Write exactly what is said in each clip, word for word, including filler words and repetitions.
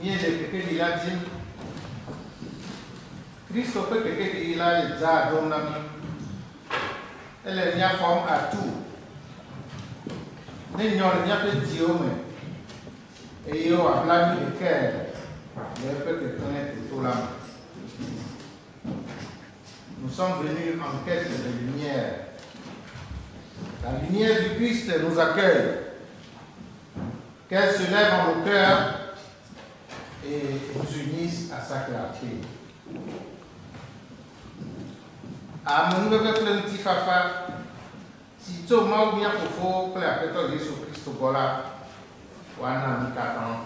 bien de quelqu'un qui a dit Christophe quelqu'un qui a les a donné elle est bien forme à tout n'est pas bien fait diome et yo a blâmé le cœur mais peut que connaître tout là nous sommes venus en quête de lumière. La lumière du Christ nous accueille, qu'elle se lève en nos cœurs et nous unisse à sa clarté. À mon nouveau petit fafa, si tout le monde vient pour faut que la personne de Jésus-Christ voilà, wana mikatan.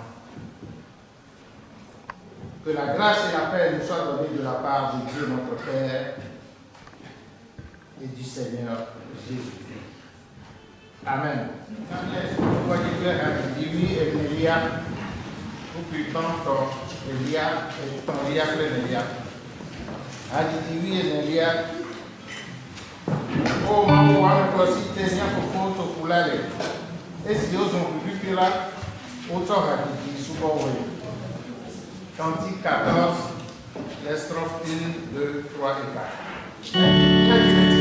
Que la grâce et la paix nous soient données de la part de Dieu notre Père et du Seigneur Jésus. Amen. Voy a ir a vivir en el día, un pitonto, el día, el día que el día. A vivir en el día. Oh, maman, on va aussi tenir pour photo pour l'aller. Et si Dieu ont vu que là, autant à vivre souvent oui. Cantique quatorze, les strophes un, deux, trois et quatre.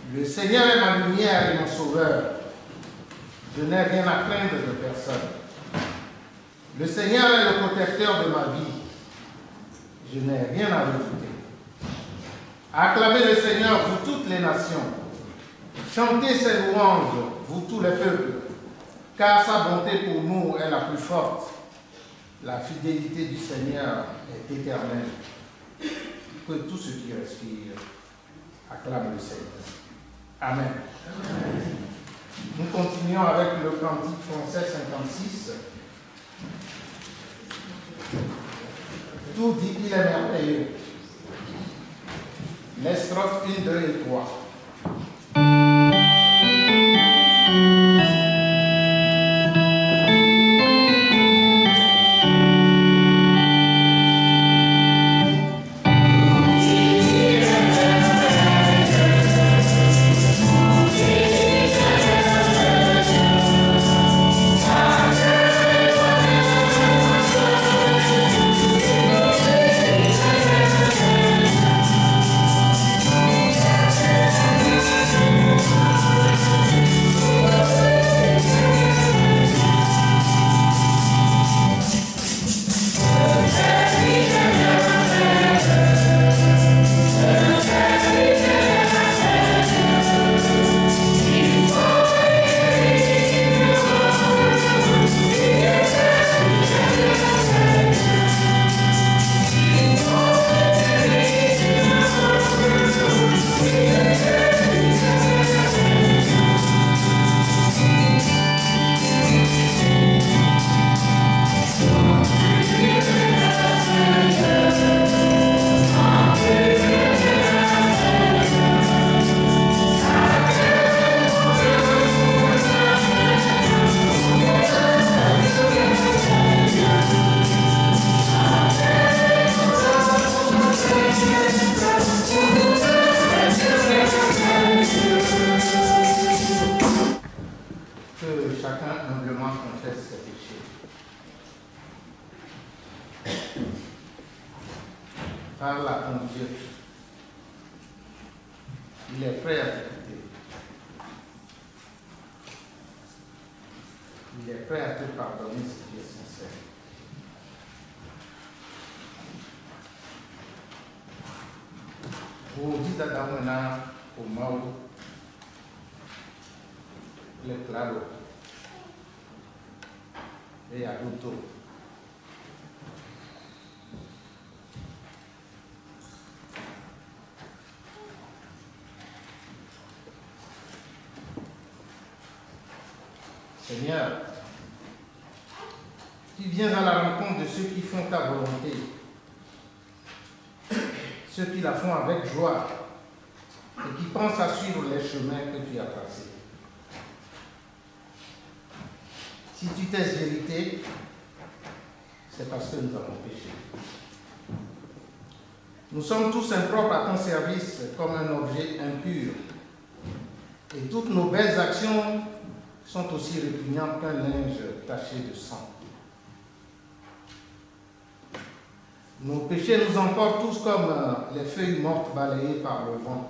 Le Seigneur est ma lumière et mon sauveur. Je n'ai rien à craindre de personne. Le Seigneur est le protecteur de ma vie. Je n'ai rien à redouter. Acclamez le Seigneur, vous toutes les nations. Chantez ses louanges, vous tous les peuples, car sa bonté pour nous est la plus forte. La fidélité du Seigneur est éternelle. Que tous ceux qui respirent acclament le Seigneur. Amen. Amen. Nous continuons avec le cantique français cinquante-six. Tout dit qu'il est merveilleux. Les strophes un, deux et trois. Parle à ton Dieu. Il est prêt à t'écouter. Il est prêt à te pardonner si tu es sincère. Vous dites à Damona, au Mauro, le claro, et à Ruto. Seigneur, tu viens à la rencontre de ceux qui font ta volonté, ceux qui la font avec joie et qui pensent à suivre les chemins que tu as tracés. Si tu t'es irrité, c'est parce que nous avons péché. Nous sommes tous impropres à ton service comme un objet impur. Et toutes nos belles actions sont aussi répugnantes qu'un linge taché de sang. Nos péchés nous emportent tous comme les feuilles mortes balayées par le vent.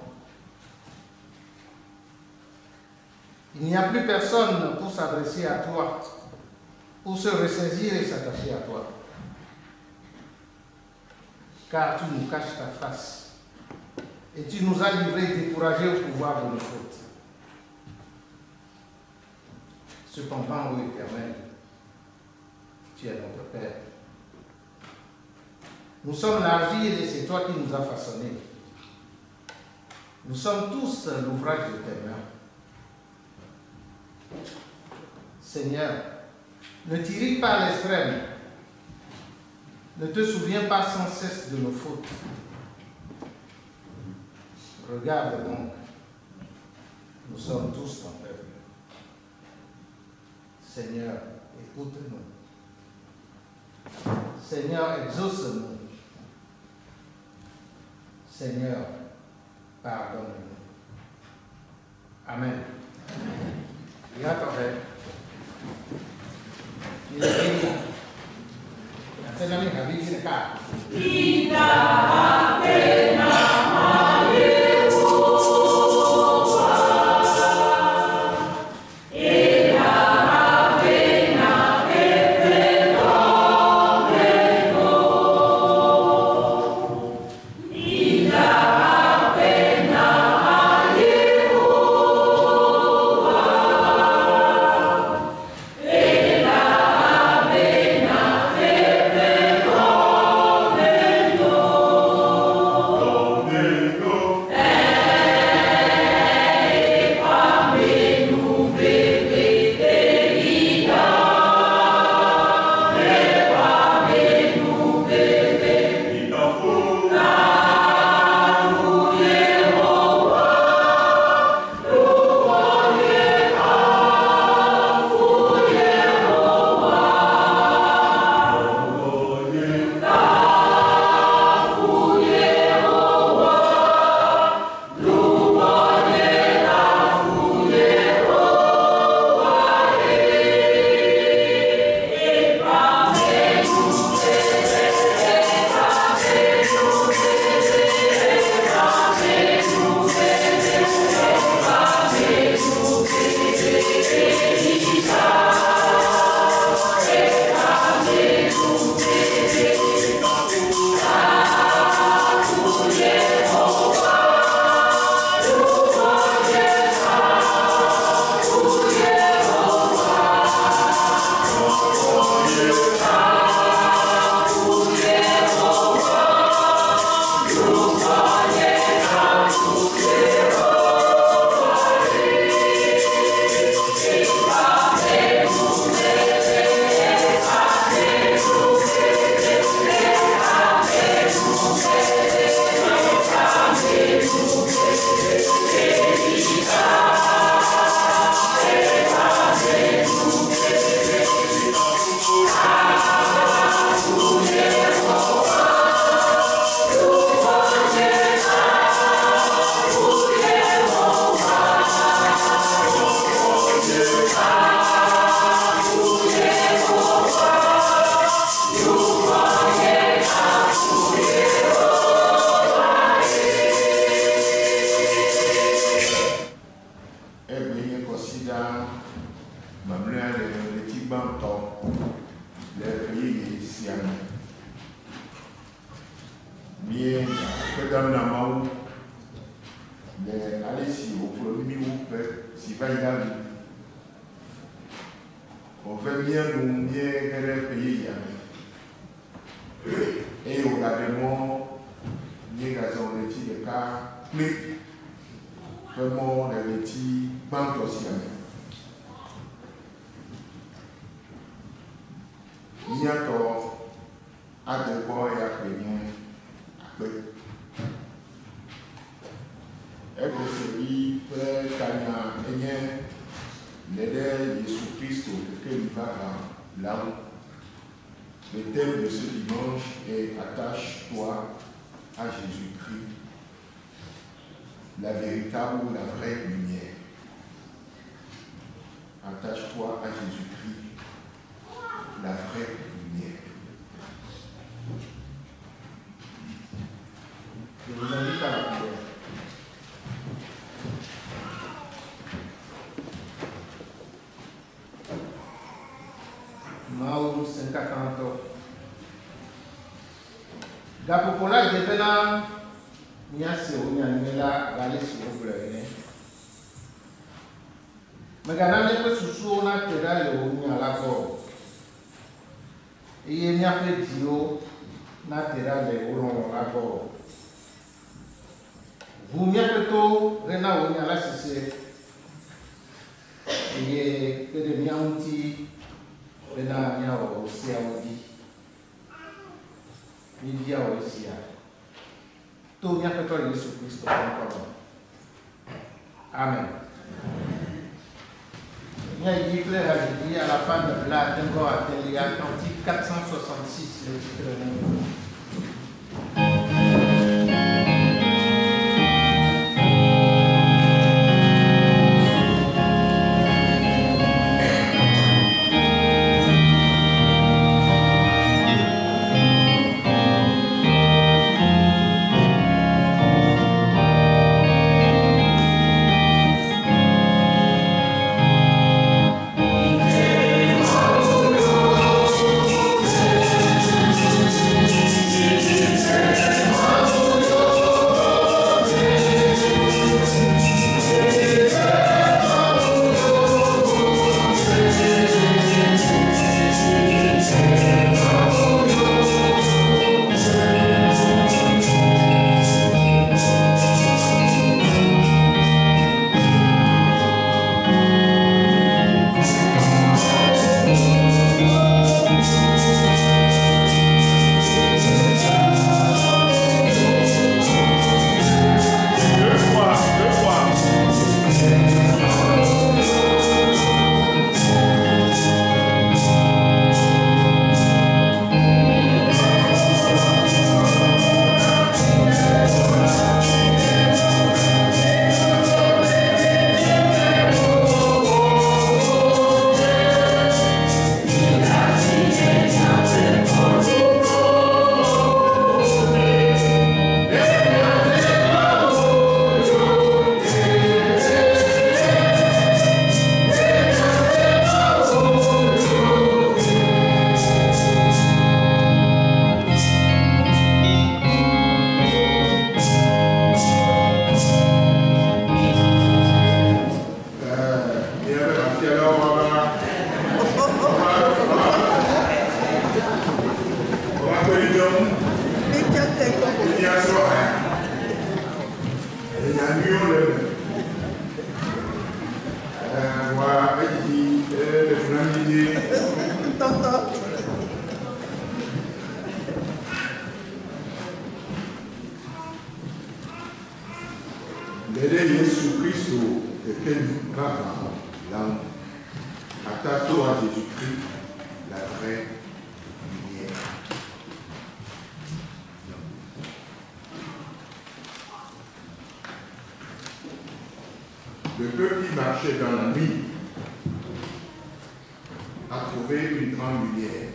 Il n'y a plus personne pour s'adresser à toi, pour se ressaisir et s'attacher à toi. Car tu nous caches ta face et tu nous as livrés découragés au pouvoir de nos fautes. Cependant, ô Éternel, tu es notre Père. Nous sommes l'argile et c'est toi qui nous as façonnés. Nous sommes tous l'ouvrage de tes mains. Seigneur, ne t'irrite pas à l'extrême. Ne te souviens pas sans cesse de nos fautes. Regarde donc, nous sommes tous ton peuple. Seigneur, écoute-nous. Seigneur, exauce-nous. Seigneur, pardonne-nous. Amen. Et attendez. Il est béni. C'est la même vie, c'est le cas. Ida, Apena, Mario. dame la main, mais allez si au premier groupe, si va y aller. On fait bien nous bien payer et au gardement, les gazons de petits de cas, mais vraiment les petits banques aussi. Il y a tort à de bois et à payer. Et que celui frère Kanya Enyen, l'aider Jésus-Christ auquel il va là-haut. Le thème de ce dimanche est attache-toi à Jésus-Christ, la véritable ou la vraie lumière. Attache-toi à Jésus-Christ, la vraie lumière. Je vous invite à la prière. Mau cinquante. Gapopola depena nyase onyanyela gale siwobrene. Megana ne susu na tera le onyala go. Iye nyafe dio na tera le olon la go. Vous nyafe to rena onyala sise. Iye pede nyaunti Bena miao sia odi. Media o sia. Tu mi ha fatto Gesù Cristo con Amen. Il y a dit à la fin de la Dengo à Téléa, Cantique quatre cent soixante-six, le titre. L'aider Jésus-Christ auquel il va là, attache-toi à Jésus-Christ, la vraie lumière. Le peuple qui marchait dans la nuit a trouvé une grande lumière.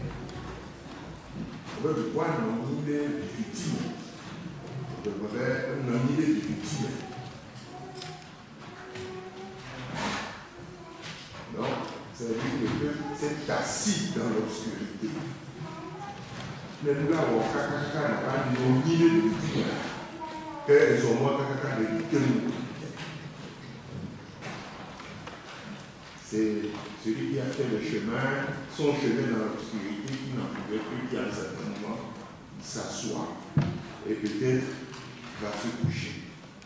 On veut voir une idée futile. On devrait une idée futile. Non, c'est-à-dire que le peuple s'est assis dans l'obscurité. Mais nous l'avons fait, nous avons une idée futile. que les hommes c'est celui qui a fait le chemin, son chemin dans l'obscurité, qui n'en pouvait plus, qui à un certain moment s'assoit et peut-être va se coucher.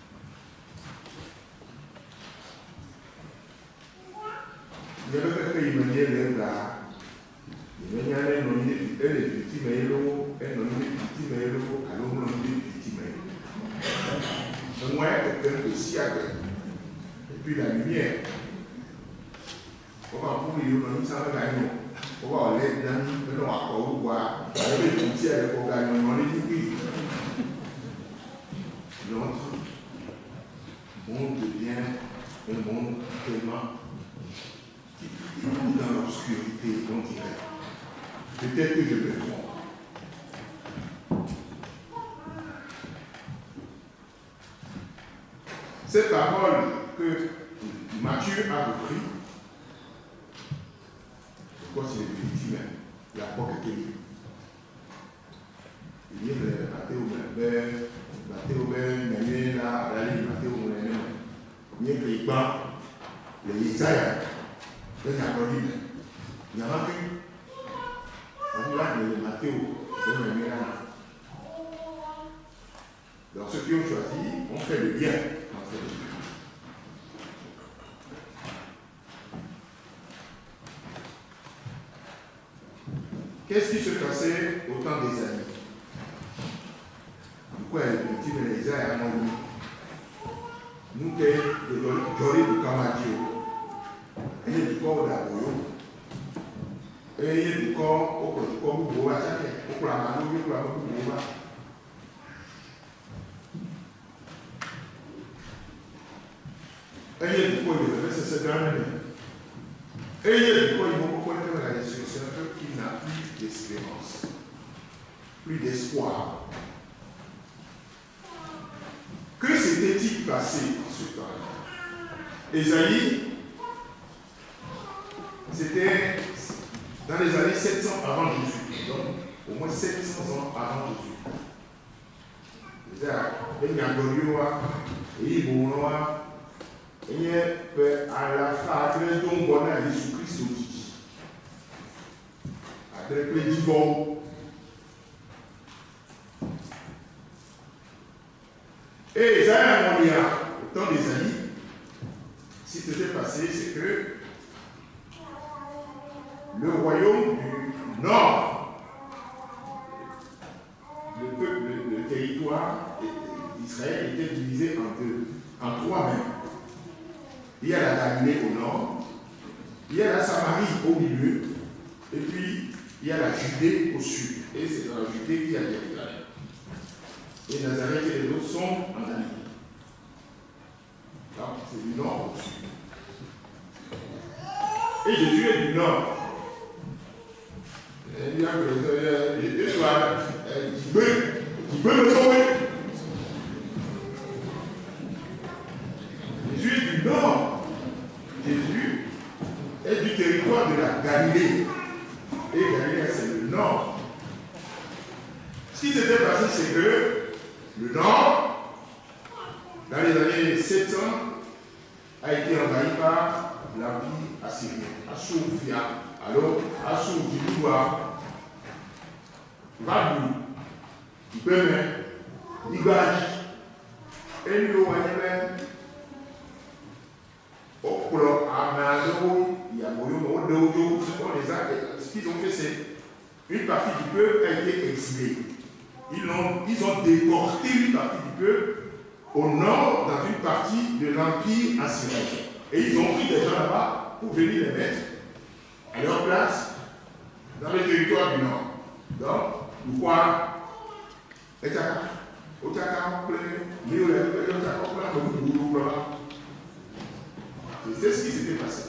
Il y avait quelqu'un qui me dit là, il y a un nommé, elle est victime, elle est nommé victime, elle est nommé victime. Moi, quelqu'un de siaga, et puis la lumière. On va pour lui, on va s'en gagner. On va aller dans le nom à quoi ou quoi. Avec les outils avec le gagner, on est dit notre monde devient un monde tellement dans l'obscurité, on dirait. Peut-être que je me trompe. Cette parole que Matthieu a repris, je crois que c'est effectivement la porte était libre. Il y a le Matthieu Omer, Matthieu Omer, Manuel, la Dali, Matthieu Omer, il y a les bancs, les Isaïa, les Napolines. Il y a marqué. On l'a le Matthieu, le Manuel. Donc ceux qui ont choisi ont fait le bien. Qu'est-ce qui se passait au temps des années? Pourquoi les petits Mélésa et Amouni? Nous, qui sommes Jolé de Kamadio, et du corps d'Aboyo, et du corps au corps de Boa, au Klamano, au Klamano de Boa. Et du corps de c'est ce grand année. Et du corps, ils vont comprendre la question, c'est un peuple qui n'a plus d'espérance, plus d'espoir. Que s'était-il passé en ce temps-là? Ésaïe, c'était dans les années sept cents avant Jésus, donc au moins sept cents ans avant Jésus. Il y a il y a à la fin de ton à Jésus-Christ aussi. Après le divorce. Et ça, on y a, au temps des années, ce qui s'était passé, c'est que le royaume du Nord, le peuple, le, le territoire d'Israël était divisé en deux, en trois même. Il y a la Galilée au nord, il y a la Samarie au milieu, et puis il y a la Judée au sud. Et c'est dans la Judée qu'il y a Jérusalem. Et Nazareth et les autres sont en Galilée. Donc c'est du nord au sud. Et Jésus est du nord. Il y a que les deux soirs, qui peut me sauver. Jésus est du nord. Jésus est du territoire de la Galilée. Et Galilée, c'est le nord. Ce qui s'était passé, c'est que le nord, dans les années sept cents, a été envahi par l'empire assyrien. Assoufia, alors Assou-Dibouba, Vadou, Ibeme, Ibaji, Elio Wanyemen, Okolo, Amado, Yaboyo, Odoyo, ce qu'ils ont fait, c'est une partie du peuple a été exilée. Ils ont, ils ont déporté une partie du peuple au nord, dans une partie de l'empire assyrien. Et ils ont pris des gens là-bas pour venir les mettre à leur place dans le territoire du nord. Donc, pourquoi c'est ce qui s'était passé.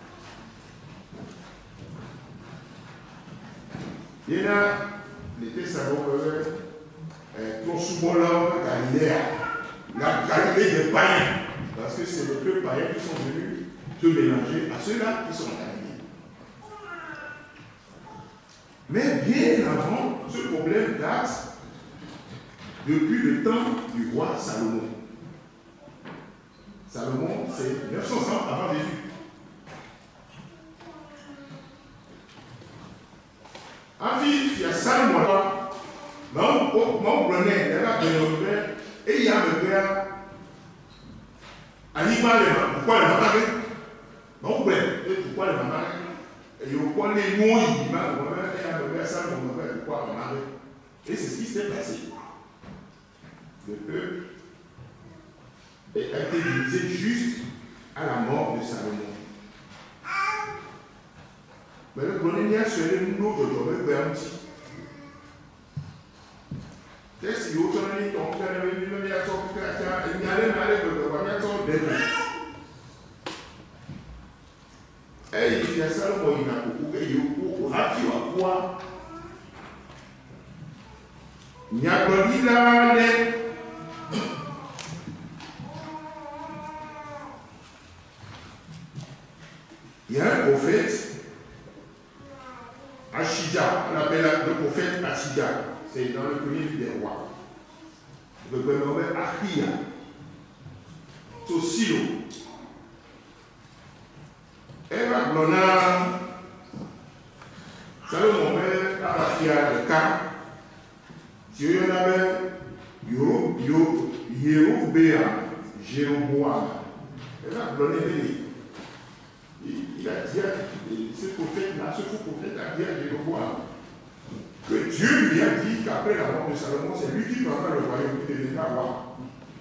Il y en a, les Thessaloniciens, pour souvent Galilée, la Galilée des païens, parce que c'est les peuples païens qui sont venus se mélanger à ceux-là qui sont en Galilée. Mais bien avant, ce problème date depuis le temps du roi Salomon. Salomon, c'est neuf cents ans avant Jésus. Ensuite, il y a Salomon. Mon prenait, il y a et il y a le père. Animal, pourquoi le maman? Mon père, pourquoi le maman? Et il y a les mots, il y a le père Salomon, pourquoi le maman? Et c'est ce qui s'est passé. Le peuple a été divisé juste à la mort de Salomon. Mais le premier a suivi une autre de l'autre. Qu'est-ce qu'il y a autour de ton père? Il y a son père, il y a les malades de ton père. Et il y a Salomon, il y a beaucoup de choses. Il y a quoi? Il y a grandi là, il y a un prophète, Achija, on appelle le prophète Achija, c'est dans le premier livre des rois. Le premier Achia, Tosilo. Eva Blona, Salomon père, Achia, le cas. Dieu y en avait Yérobéa, Jéroboam. Elle a donné des. Il a dit, ce prophète-là, ce faux prophète a dit à Jéroboam que Dieu lui a dit qu'après la mort de Salomon, c'est lui qui prendra le royaume de l'État roi.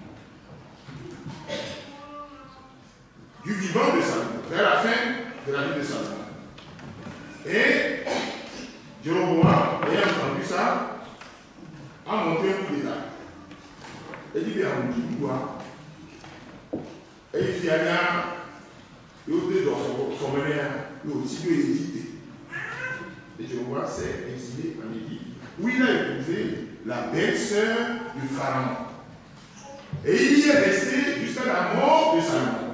Du vivant de Salomon, vers la fin de la vie de Salomon. Et Jéroboam, ayant entendu ça, a monté un coup d'état. Et il dit, à mon Dieu, quoi? Et il dit, à il y a son meneur, il y a aussi deux édités. Et je vois, c'est exilé en Égypte, où il a épousé la belle-sœur du pharaon. Et il y est resté jusqu'à la mort de Salomon.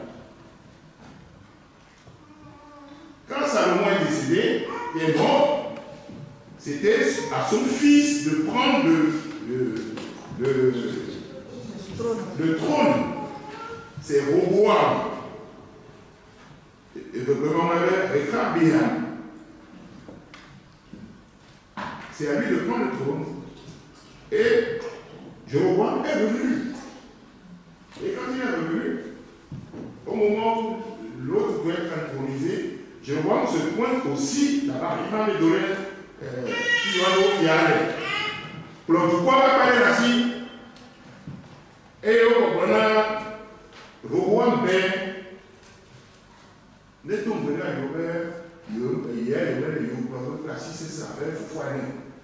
Quand Salomon est décédé, il est mort, c'était à son fils de prendre le, le, le, le trône. C'est Roboam. Et le grand avait Rechabiam. C'est à lui de prendre le trône. Et Jéroboam est revenu. Et quand il est revenu, au moment où l'autre doit être intronisé, Jéroboam se pointe aussi là-bas. Il va me donner qui va nous fier. Pourquoi va parler là-ci? Et au comprenant, Roboam ben, ne tombe venu à Yobert, il y a le même Yobert, là, si c'est ça, il faut foiner.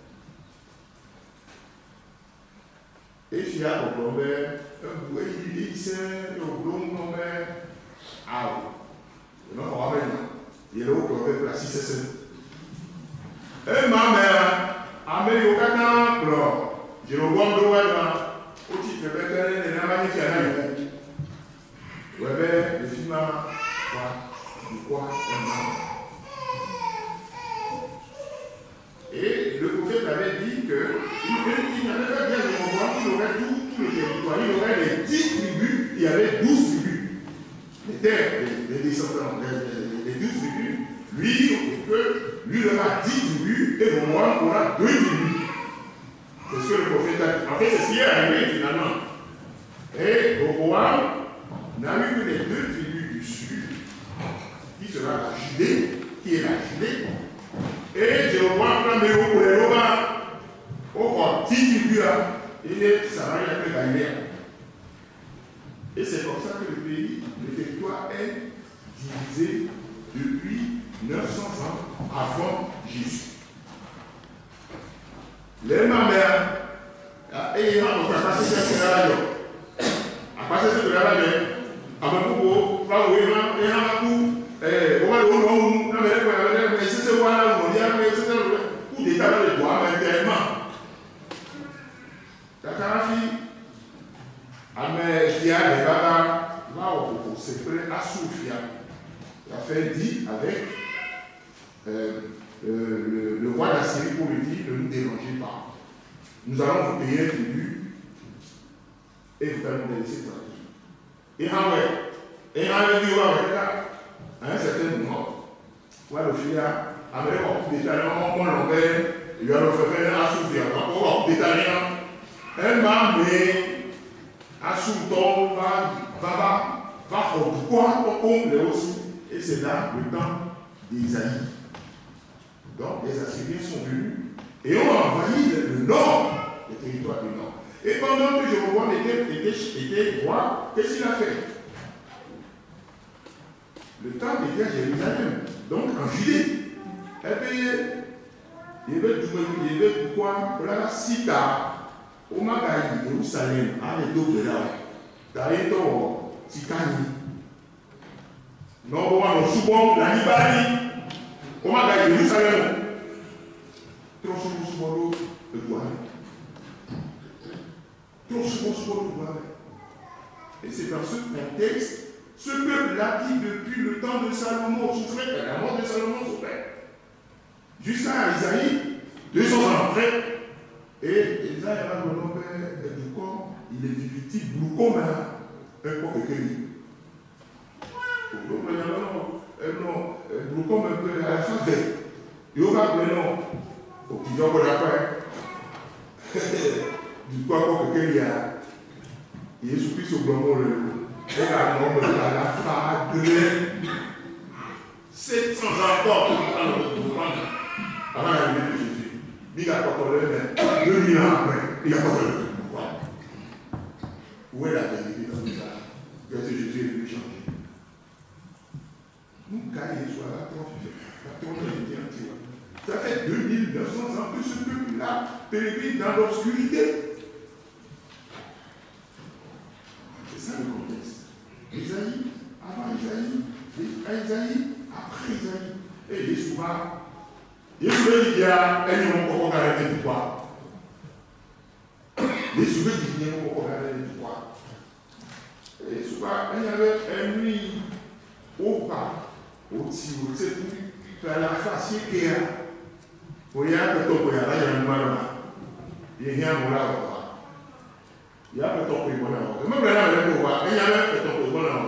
Et il y a au Robert, il dit, c'est au blond, non, mais, ah, non, on va maintenant. Il est au Robert, là, si c'est ça. Et ma mère, à mes yokana, je le vois de là, au titre de vétérinaire, il y a un magnifique animal. Ouais, ben, le film a quoi, et le prophète avait dit qu'il n'avait pas bien de comprendre qu'il aurait tout, tout le territoire. Il aurait les dix tribus, il y avait douze tribus. Les terres, les, les descendants, les, les douze tribus. Lui, lui, il aura dix tribus et moi, on aura deux tribus. C'est ce que le prophète a dit. En fait, c'est ce qui est arrivé finalement. Et Roboam n'a eu que les deux tribus du sud, qui sera la Judée, qui est la Judée. Et Jéroboam prend mes hauts pour les Romains. Au corps, dix tribus là, il est Samarie après Galilée. Et c'est comme ça que le pays, le territoire est divisé depuis neuf cents ans avant Jésus. Les mamères, et il va passer cette là-bas. À passer cette là-bas, avec beaucoup, là où il va, il y a un coup, et on va le voir, on va le voir, mais c'est ce qu'on-là, on va le c'est un coup d'état dans le bois, mais tellement. La carafi, à mes fiers, les baba, là où c'est prêt à souffrir. Il a fait dit avec euh, euh, le, le roi d'Assyrie pour lui dire ne nous dérangez pas. Nous allons vous payer un tribut et vous allez me laisser tranquille. Et en vrai, et en vrai, dit, ouais, là, à un certain moment, ouais, le fil a amené au détail, on l'envers, il y a le fait à souffrir, on va détailler. Un m'a mis à souffrir, va, va, va, au pourquoi, au comble aussi. Et c'est là le temps d'Isaïe. Donc, les Assyriens sont venus et ont envahi le nord, le territoire du nord. Et pendant que Jéroboam était, était, était roi, qu'est-ce qu'il a fait? Le temps était à Jérusalem, donc en Judée. Eh bien, il y avait il y avait pourquoi? Là, Sita, au Magaï, Jérusalem, à l'étau de là, Taïto, Titani. Non, on souvent la Libani, on Magaï, Jérusalem. Trop souvent, souvent, le doigt. Trop souvent, souvent, le doigt. Et c'est dans ce contexte, ce peuple-là qui, depuis le temps de Salomon, souffrait, la mort de Salomon souffrait, jusqu'à Isaïe, deux cents ans après, et Isaïe a le nom du corps, il est difficile, beaucoup comme un corps de Kéli. Non, beaucoup comme un peu à la fin de il y aura un nom, au petit jour de la paix, du corps de Kéli, il est soupli sur le blanc. Et la norme de la fade sept cents ans encore pour prendre avant l'arrivée de Jésus. Il a contrôlé, mais deux mille ans après, il a contrôlé. Pourquoi? Où est la vérité dans tout ça? Qu'est-ce que Jésus est venu changer? Nous, quand il soit là, la trompe est entière. Ça fait deux mille neuf cents ans que ce peuple-là pérébille dans l'obscurité. C'est ça le contexte. Isaïe, avant Isaïe, Isaïe, après Isaïe. Et il est souvent, il est souvent il y a un niveau pour regarder du poids. Il est souvent il y a un niveau pour regarder du poids. Et souvent, il y avait un nuit au bas, au-dessus, au-dessus, pour la face qui est là. Pour y avoir un peu de temps, il y a un mal là. Il y a un mal là. Il y a un peu de temps pour y avoir. Même là, il y a un peu de temps. Il y a un peu de temps pour y avoir.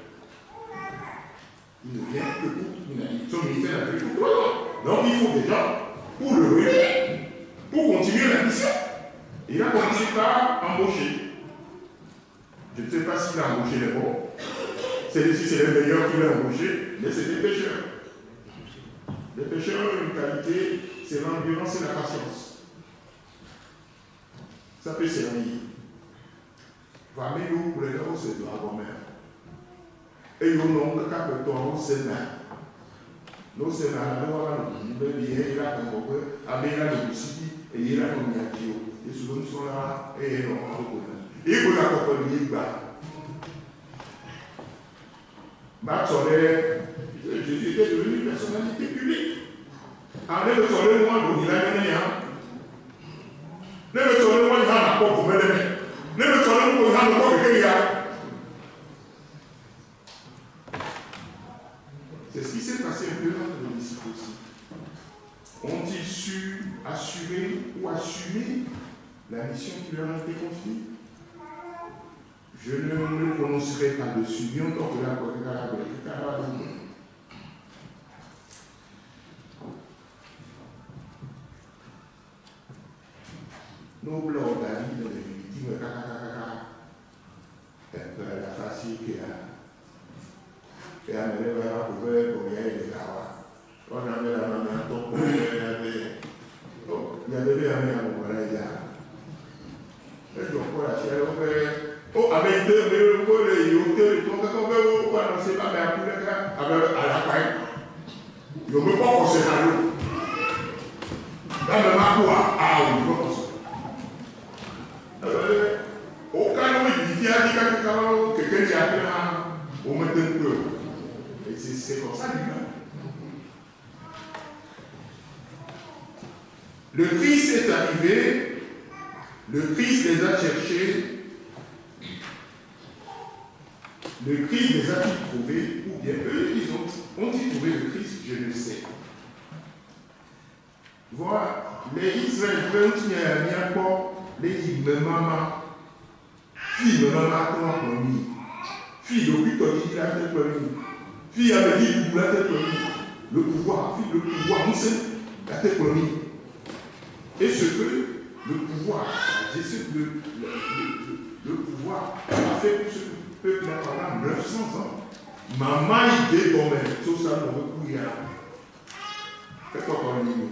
Il ne vient que pour son ministère d'agriculture. Donc il faut des gens pour le relais, pour continuer la mission. Il a commencé par embaucher. Je ne sais pas s'il a embauché les bons. Celui-ci, c'est le meilleur qu'il a embauché, mais c'est des pêcheurs. Les pêcheurs ont une qualité, c'est l'endurance et la patience. Ça peut servir. Famille pour les gars, c'est de la grand-mère. Et nous avons le cap de ton Sénat. Nos Sénats, nous avons le bien, il a un peu, avec la Lucie, et il a un Niakio. Et souvent nous sommes là, et nous avons un peu. Et vous l'accompagnez, bah. Max Soler, Jésus était devenu une personnalité publique. Avec le soleil, moi, il a gagné. Le soleil, moi, il a un peu pour me lever. Le soleil, moi, il a un peu pour me lever. C'est ce qui s'est passé un peu dans les disciples aussi. Ont-ils su assurer ou assumer la mission qui leur a été confiée? Je ne me prononcerai pas dessus, bien tant que la Corée nos blancs d'amis dans les victimes, la facile qui a. Et à me lever à couvert pour y aller des carottes. On avait la main à ton coup, il y avait. Il y avait des amis à mon voilà, il y a. Et donc, voilà, c'est un peu. Oh, avec deux, mais le coup, les youteurs, ils sont comme eux, on ne sait pas, mais à plus de cas, avec à la paille. Ils ne peuvent pas forcer à l'eau. Dans le macoua, ah oui, ils vont forcer. Au cas où il dit, il y a des cas que quelqu'un y a appelé au matin de peu. Et c'est comme ça, lui-même. Le Christ est arrivé, le Christ les a cherchés. Le Christ les a-t-il trouvés, ou bien eux, ils ont, ont-ils trouvé le Christ? Je ne sais. Voilà, les Israéliens qui ont mis encore les Ibemama, Fille, maman m'a promis. Fille, depuis ton dit, il a fait promis. Fille, avait dit, il a fait promis. Le pouvoir, fille, le pouvoir, nous sommes, il a fait promis. Et ce que le pouvoir, le, le, le, le pouvoir a fait pour ce peuple-là pendant neuf cents ans. Maman, il dit, bon, mais, tout ça, on veut courir. Fais-toi qu'on lit.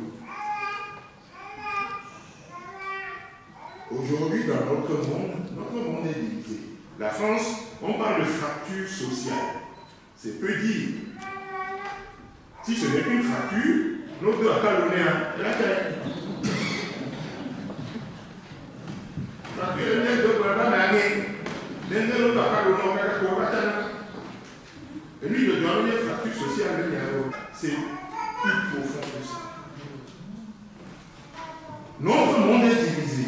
Aujourd'hui, dans notre monde, notre monde est divisé. La France, on parle de fracture sociale. C'est peu dire. Si ce n'est qu'une fracture, l'autre n'a pas donné un. La tête. Fracture, l'un de l'autre n'a pas donné. L'un de l'autre n'a pas donné. Et lui, le dernier fracture sociale, c'est plus profond que ça. Notre monde est divisé.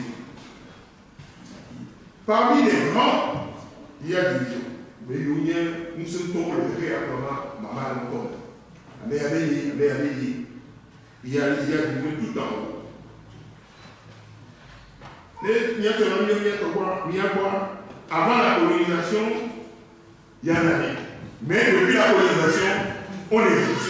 Parmi les grands, il y a division. Mais il y a nous sommes tous le vrai à maman encore. Mais il y a il y a il y a division tout en haut. Il y a il y a quoi? Avant la colonisation, il y en avait. Mais depuis la colonisation, on est divisé.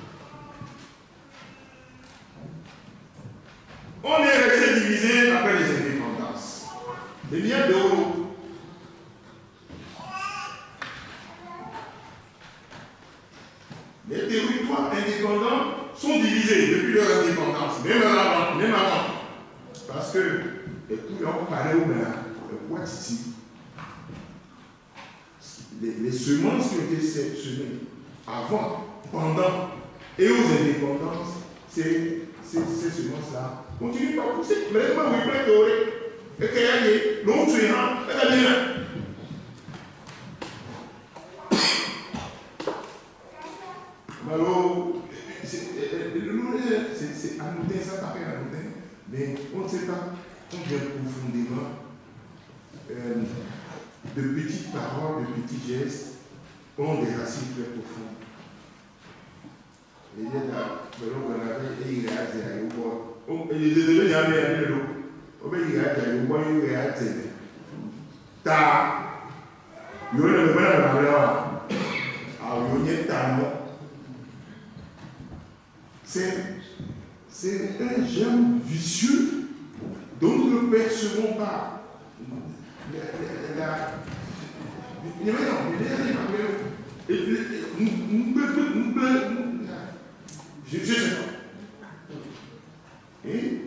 On est resté divisé après les indépendances. Les liens d'eau. Les territoires indépendants sont divisés depuis leur indépendance, même avant, même avant. Parce que les couilles ont parlé au maire, le poids ici. Les, les semences qui ont été sélectionnées avant, pendant et aux indépendances, ces, ces, ces semences-là continuent pas à pousser. Mais les gens vont être et qu'il y a des longs tueurs, et qu'il y a des alors, c'est anodin, ça paraît anodin, mais on ne sait pas combien profondément euh, de petites paroles, de petits gestes ont des racines très profondes. Et il y a là, on avait, et il y a des gens, et les deux, il y a des gens, il y a des gens, il y a des gens, ta, il y a des gens, il y a des gens, c'est un germe vicieux dont nous ne percevons pas. Je ne sais pas. Et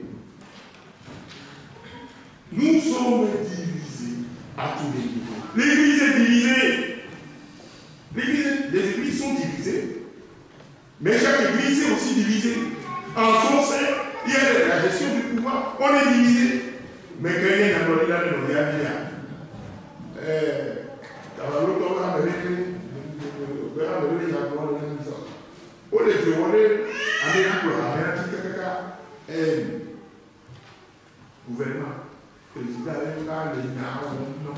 nous sommes divisés à tous les niveaux. L'Église est divisée. L'Église, les églises sont divisées. Mais chaque église est aussi divisée. En son sein, il y a la gestion du pouvoir, on est divisé. Mais quand il y a un peu de la vie, il y a bien. On est demandé à un gouvernement, président, non.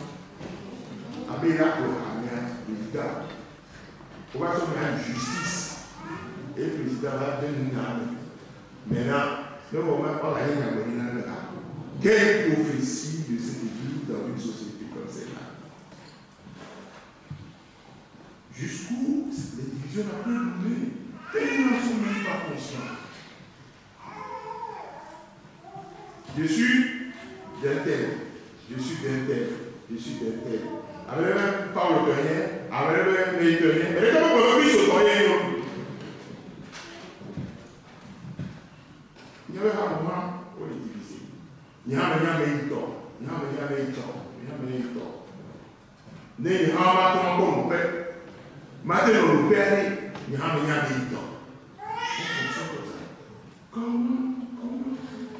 On va se mettre en justice. Et le président va donner une arme. Maintenant, nous ne pouvons pas aller dans le cas. Quelle prophétie de cette église dans une société comme celle-là? Jusqu'où les divisions ont pu mener? Ils n'en sont même pas conscients. Je suis d'un tel, je suis d'un tel, je suis d'un tel. Avec même pas le dernier, avec même les derniers. Mais comment on peut se toyer? Il y avait un moment où il est divisé. Il y a un moment où il est tort. Il y a un moment où il est tort. Il y a un moment où il est tort. Il y a un moment où il est tort. Maintenant, le père, il y a un moment où il est tort. Comment? Comment?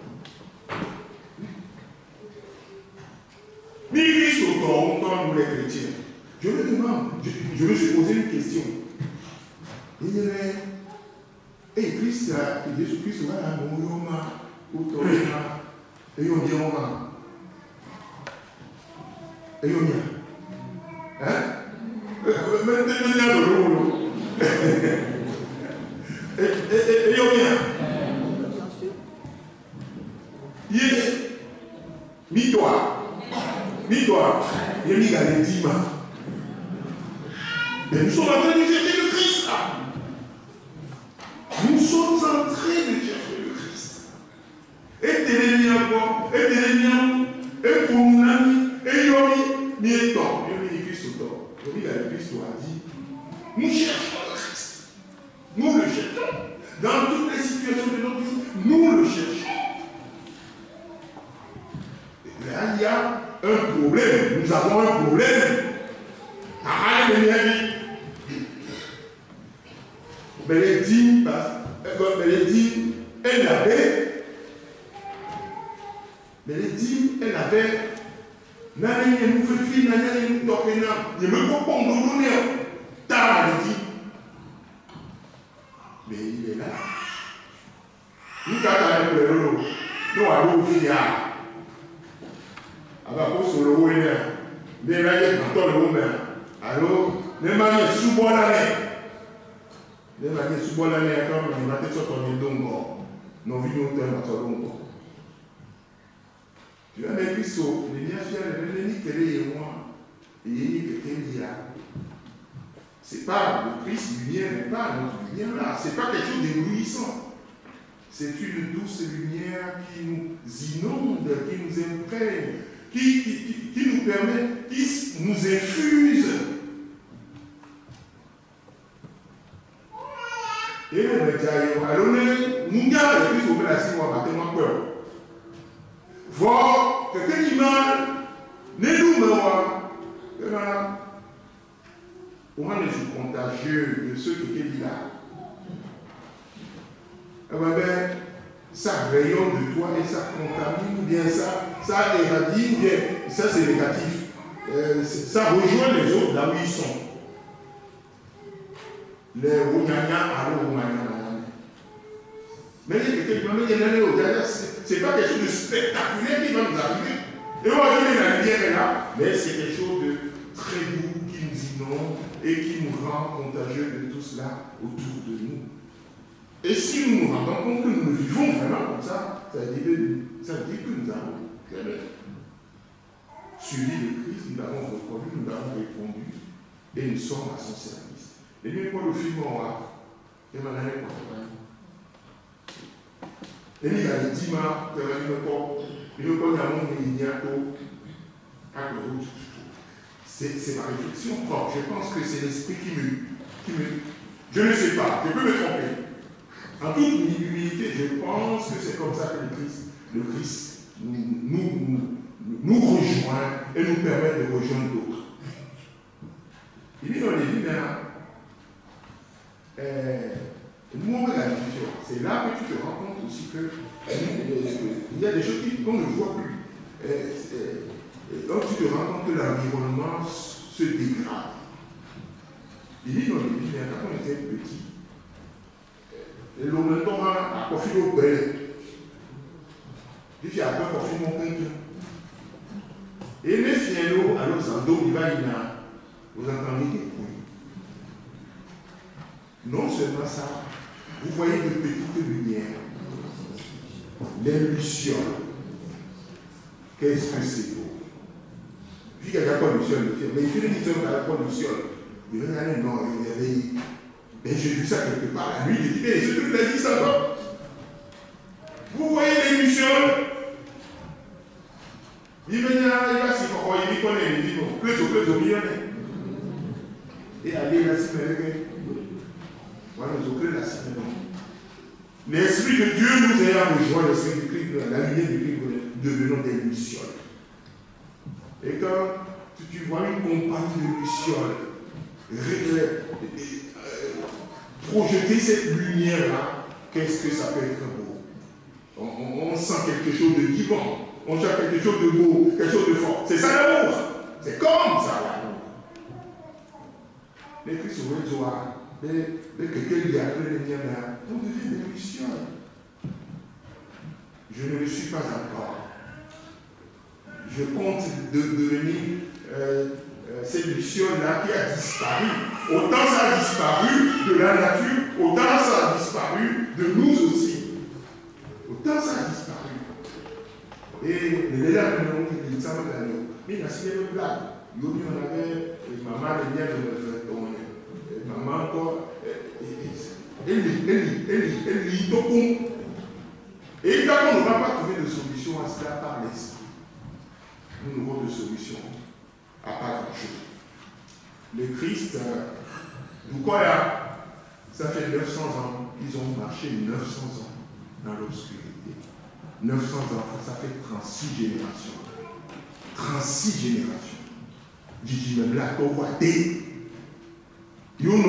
L'Église au temps, autant nous les chrétiens. Je me demande, je, je me suis posé une question. Il y avait. Et Christ, Jésus-Christ va à Mouroma, ou Toroma, et on dit on va. Et on y a. Hein? Maintenant, il y a le rôle. Et on y a. Il est mi-toi. Mi-toi. il y a les dix mains. Mais nous sommes en train de chercher le Christ là. Nous sommes en train de chercher le Christ. Et télémi encore, et télémi, et pour mon ami, et yomi, ni et temps. Yomi est Christ au temps. Yomi a le Christ a dit, nous cherchons le Christ. Nous le cherchons. Dans toutes les situations de notre vie, nous le cherchons. Et là, il y a un problème. Nous avons un problème. Ah, les amis. Mais les dîmes, mais les dîmes, elle avait, mais les dîmes, elle avait, n'allez pas nous faire fille, n'allez pas nous toquer, ne me comprends pas, nous donnons, t'as les dîmes. Mais il est là. Nous t'attendons le lolo, nous allons au fiard. Alors, pour ce lolo, il est là. Mais là, il y a un temps de l'eau, alors, ne m'allez sous-bois l'année. Les manières souvent l'année à quand on a été sur ton indongo, non vu nous t'aimes à ton dongo. Tu as des cristaux, les liens fiers, les liens télé et moi, et il y a quelqu'un là. C'est pas le Christ lumière n'est pas notre lumière là, c'est pas quelque chose d'éblouissant. C'est une douce lumière qui nous inonde, qui nous imprègne, qui, qui, qui, qui nous permet, qui nous infuse. Et le médiateur, alors nous gardons le plus au la six mois, tellement peur. Voir quelqu'un qui mal, ne nous me voit. Comment les jours contagieux de ceux qui étaient là? Eh bien, ça rayonne de toi et ça contamine, ou bien ça, ça éradique, ou bien ça c'est négatif. Euh, ça rejoint les autres là où ils sont. Les Rougnagnans à l'Ougnagnans. Mais il y a quelqu'un qui m'a dit que ce n'est pas quelque chose de spectaculaire qui va nous arriver. Et on va dire que la lumière est là, mais c'est quelque chose de très doux qui nous inonde et qui nous rend contagieux de tout cela autour de nous. Et si nous nous rendons compte que nous le vivons vraiment comme ça, ça veut dire que, ça veut dire que nous avons suivi le Christ, nous l'avons reconnu, nous l'avons répondu et nous sommes à son service. Et bien, pour le film, on va, il y a un année pour travailler. Et il y a des dimanches, il y a une porte, il y a un monde, il y a un monde, c'est ma réflexion propre. Je pense que c'est l'esprit qui me, qui me. Je ne sais pas, je peux me tromper. En toute humilité, je pense que c'est comme ça que le Christ, le Christ nous, nous, nous, nous rejoint et nous permet de rejoindre d'autres. Il dit dans les vies, Euh, nous on la discussion. C'est là que tu te rends compte aussi que il y a des choses qu'on ne voit plus. Euh, euh, donc tu te rends compte que l'environnement se dégrade. Il dit dans les vies, quand on était petit, l'homme a profité au bel. Il dit après profité mon quelqu'un. Et les fiens à l'Ozando, il va y a. Vous entendez des bruits. Non seulement ça, vous voyez de petites lumières, les lucioles. Qu'est-ce que c'est beau? Puis il n'y a pas de lucioles, mais il fait une lucioles à la fois de lucioles. Il va dire non, il y avait. Mais j'ai vu ça quelque part la nuit, j'ai dit, mais ce truc l'a dit ça va. Vous voyez les lucioles? Il va dire, il va s'y croire, il connaît, il dit bon, plus au plus au millionnaire. Et allez là, c'est vrai. Voilà, nous autres là, c'est vrai. L'Esprit de Dieu nous ayant rejoint, l'Esprit du Christ, la lumière du Christ, devenons des lucioles. Et quand tu, tu vois une compagnie de lucioles, projeter cette lumière-là, qu'est-ce que ça peut être beau? On, on, on sent quelque chose de vivant, on sent quelque chose de beau, quelque chose de fort. C'est ça l'amour. C'est comme ça l'amour. Les Christ au joie, les quelqu'un qui a fait les liens là, on devient des lucioles. Je ne le suis pas encore. Je compte de devenir euh, euh, cette luciole-là qui a disparu. Autant ça a disparu de la nature, autant ça a disparu de nous aussi. Autant ça a disparu. Et les élèves nous ont dit, ça va aller. Mais il y a une blague. on avait maman de bien de me faire tourner. Maman encore, elle lit, elle lit, elle lit, elle lit, donc et quand on ne va pas trouver de solution à cela par l'esprit, nous n'aurons de solution à pas grand-chose. Le Christ, du quoi là, ça fait neuf cents ans, ils ont marché neuf cents ans dans l'obscurité. neuf cents ans, ça fait trente-six générations. trente-six générations. Je dis même là, on voit des. On le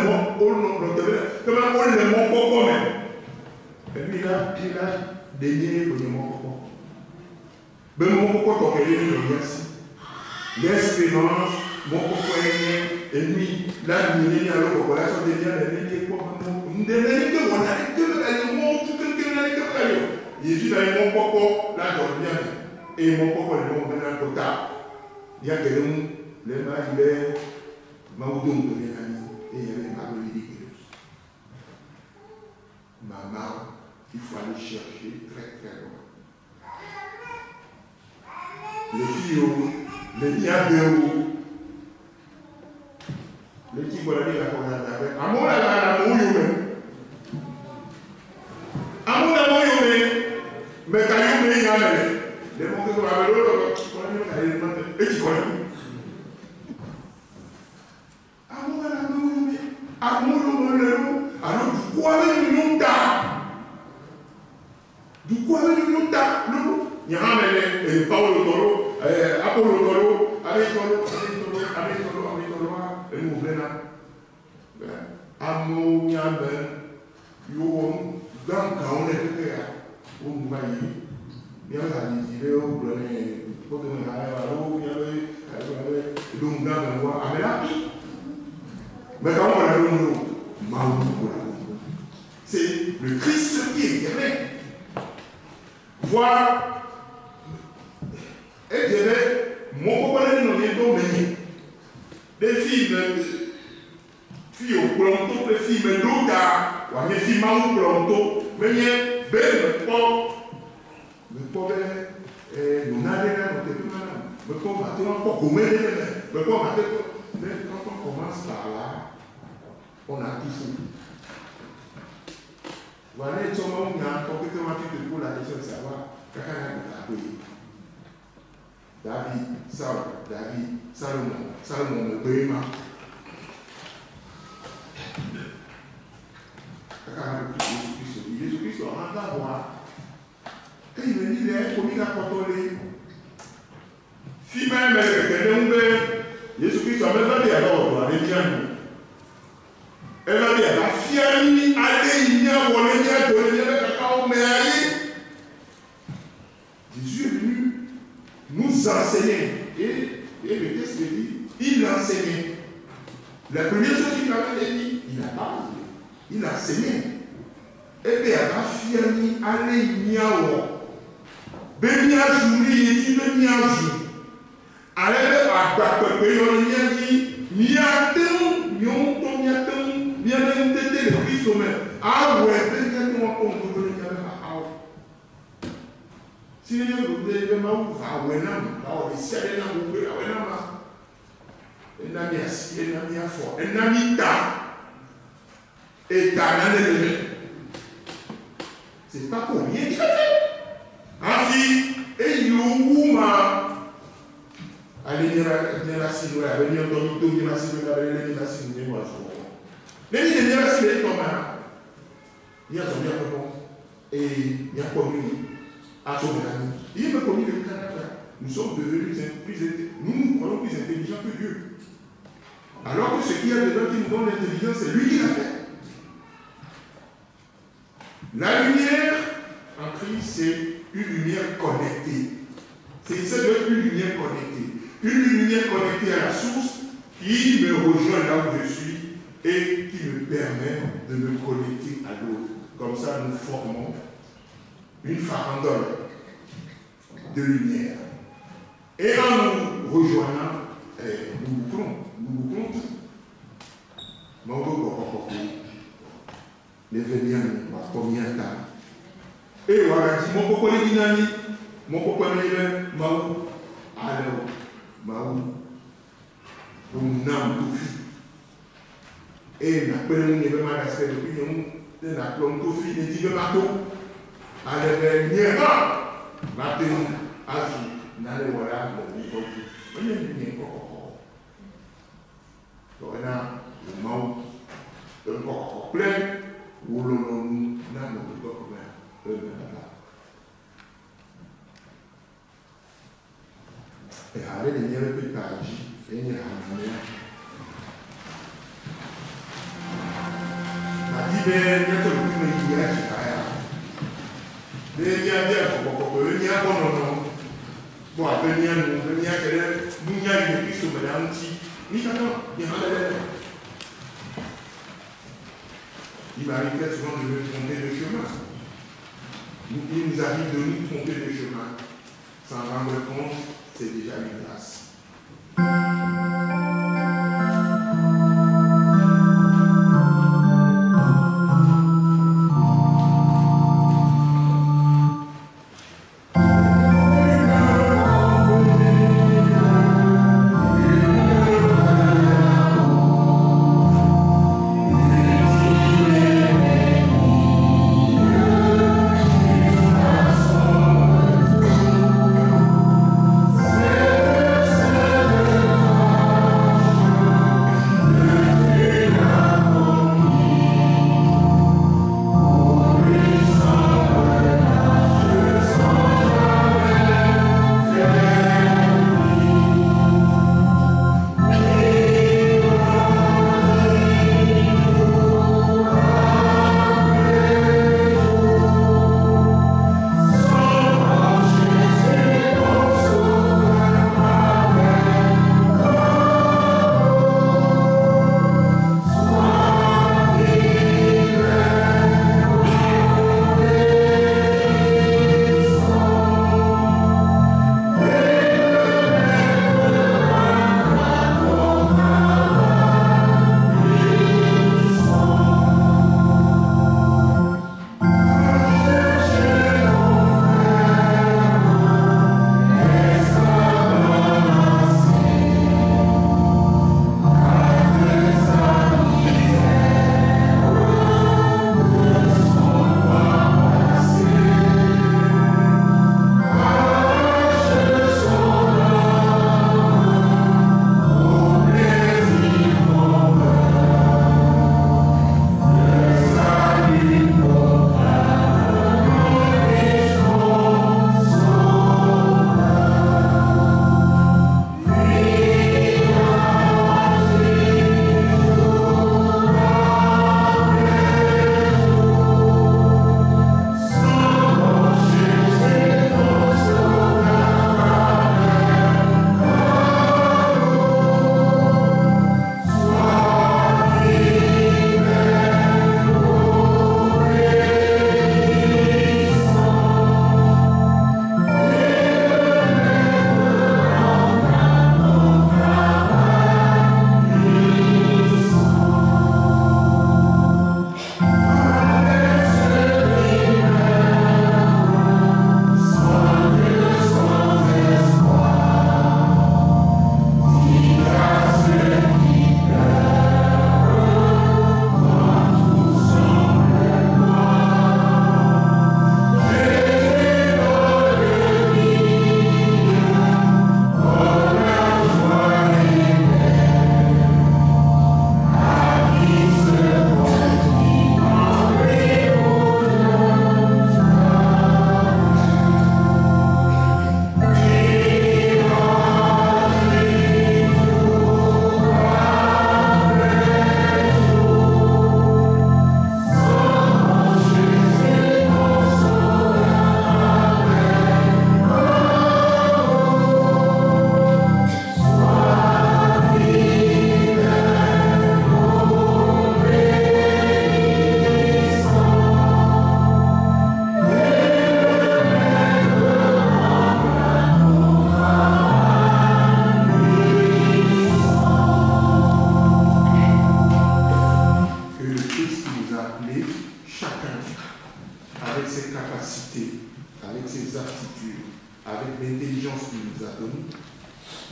on même. Et puis là, il a dénié le mon coco. Mais mon coco, tu as gagné le merci. L'espérance, mon coco est et puis là, il y a le coco, là, ça devient les coco. Nous devons aller on a dit que le monde, tout le monde est là. Il dit là, mon coco, là, je viens. Et mon coco, le monde est dans le tas. Il y a que nous, les mains, il est. Maudon de l'ennemi et il y avait ma ridiculeuse. Maman, il faut aller chercher très très loin. Les filles, les liens de haut, les petits voilà la commande avec. Amour la la la mouille même. Amour la mouille même. Mais quand il y a les mots que vous avez l'autre, et tu connais. Alors, du quoi avec nous du quoi avec nous il y a un peu Paolo Toro, Apollo Toro, avec Toro, avec Toro, avec Toro, avec Toro, et nous venons. Amour, il y a un peu, il y a un peu, on est là, on va y aller, il y a un peu, il y a un peu, il y a un peu, mais quand on a le nom, c'est le Christ qui est aimé. Voir, et dirait, mon copain non est dominé. Des filles, filles au planton, des filles de l'auda, ou des filles au planton, mais il y a belle, pauvre, mais pauvre, nous n'avons pas de mal. Mais quand on va te encore commettre, mais quand on va te mais quand on commence par là, on a tout fou. Voilà, il y a un complètement tout pour la question de savoir quelqu'un a payé. David, Saul, David, Salomon, Salomon, le Béma. Quelqu'un a payé Jésus-Christ. Jésus-Christ, on va voir. Et il me dit, il est commis à contrôler. Si même elle est Jésus-Christ, on va dire alors, on va dire. Elle va dire, la fière, allez, il y a un volet, il y a un volet, il y a un cacao, mais allez. Jésus est venu nous enseigner. Et, et le texte dit, il enseignait. La première chose qu'il avait dit, il n'a pas dit. Il enseignait. Et bien, la fière, allez, il y a un volet. Béni à jour, il est béni à jour. Allez, à quoi que il y a dit, il y a un, il y a un, il y a un. Bien même têter le Christ au même. Ah ouais, peut-être qu'on va comprendre le diable à ah. Si les gens vous disent que ma ou va ouais non, ah ouais, si elle est là vous pouvez ouais non ma. Elle n'a mis assis, elle n'a mis à fort, elle n'a mis ta. Et ta n'a pas de c'est pas pour rien qu'il a fait. Ainsi, et il ou ma. Allez, il y a la signe, là, venir dans le dos, il y a la signe, là, il y a la signe, il y a la signe. Les gens qui sont là, il y a son bien et il y a commis à son ami. Il me commis le Canada. Nous sommes devenus plus nous nous croyons plus intelligents que Dieu. Alors que ce qu'il y a dedans qui nous donne l'intelligence, c'est lui qui l'a fait. La lumière en Christ, c'est une lumière connectée. C'est ça doit être une lumière connectée. Une lumière connectée à la source qui me rejoint là où je suis et qui me permet de me connecter à l'autre. Comme ça, nous formons une farandole de lumière. Et en nous rejoignant, eh, nous bouclons, nous bouclons tout. Mon beau les véniens, combien de temps. Et voilà, mon coco les dynamiques, mon coco les maou, alors, maou, pour nous tout et nous avons un événement d'aspect depuis nous avons tout fait des petits bateaux à l'événement maintenant agir dans les voilà le niveau on est bien encore donc on a le mot encore plein où l'on a notre document e hare le mie peccati e ne hanno ma di bene che tu mi dici ah de dia dia ko ko ko ni a ko no no bo a be ni a no be ni a kere ni a ni Cristo me da nti ni ka no ni ha le il m'arrive souvent de me tromper de chemin il nous arrive de nous tromper de chemin sans rendre compte. C'est déjà une grâce.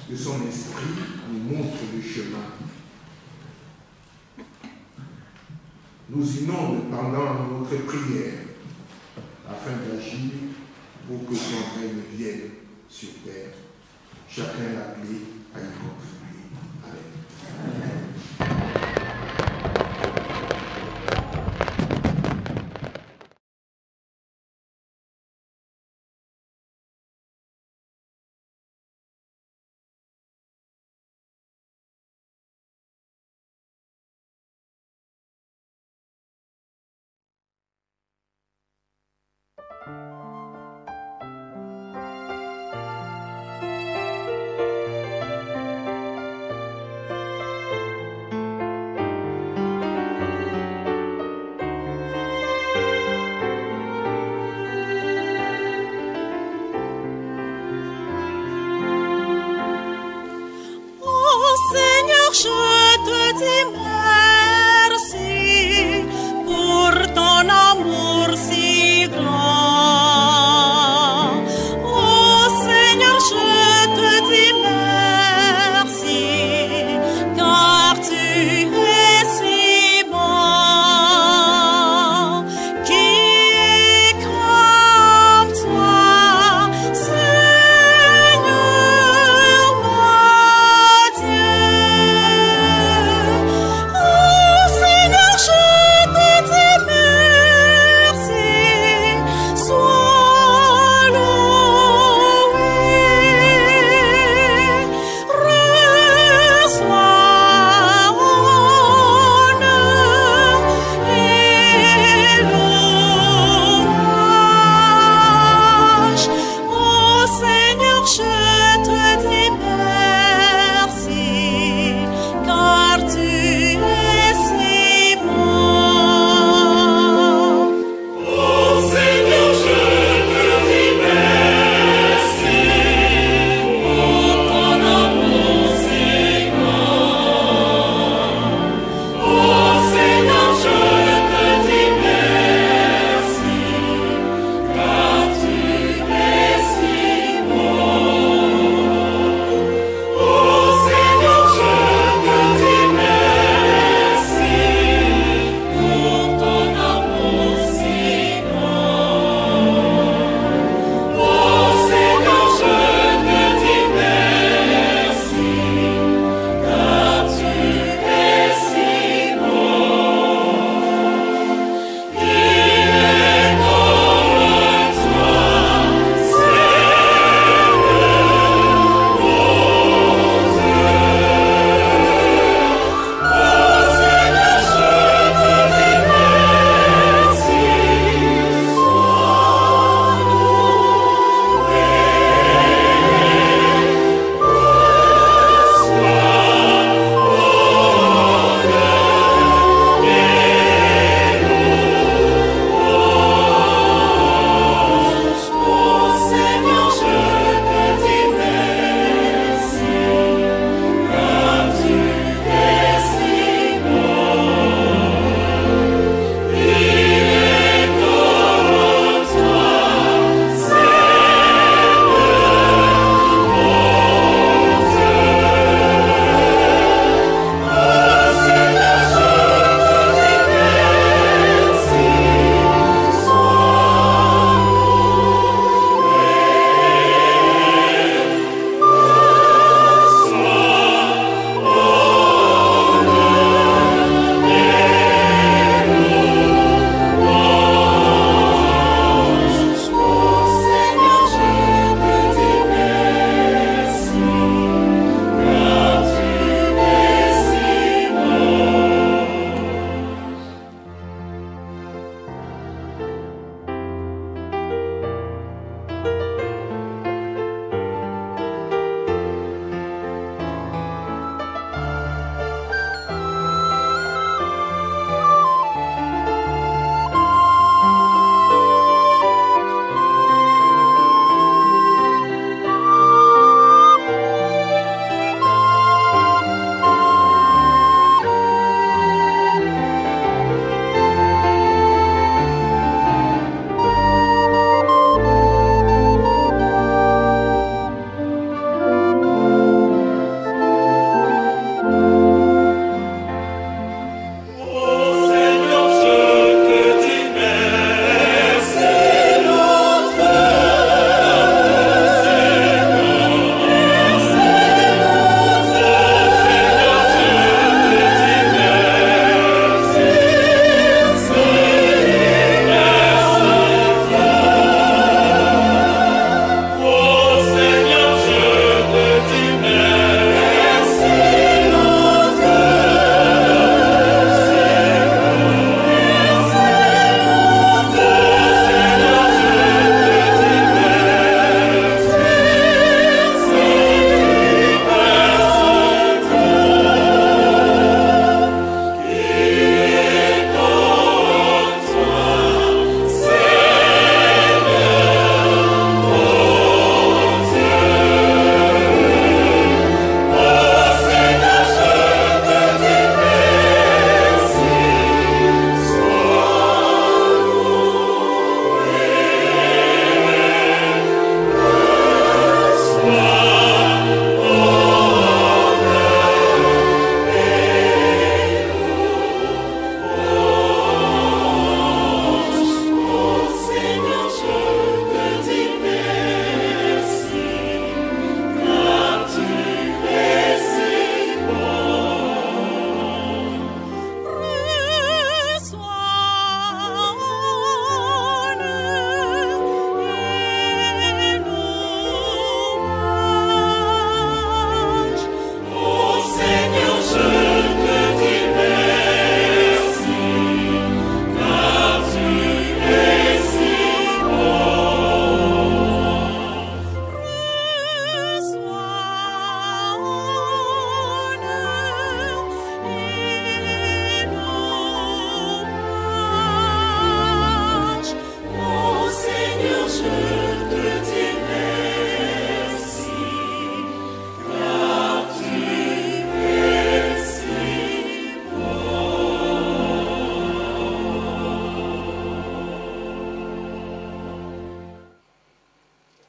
que son esprit nous montre le chemin. Nous inonde pendant notre prière afin d'agir pour que son règne vienne sur terre. Chacun l'appelé à y contribuer. Amen.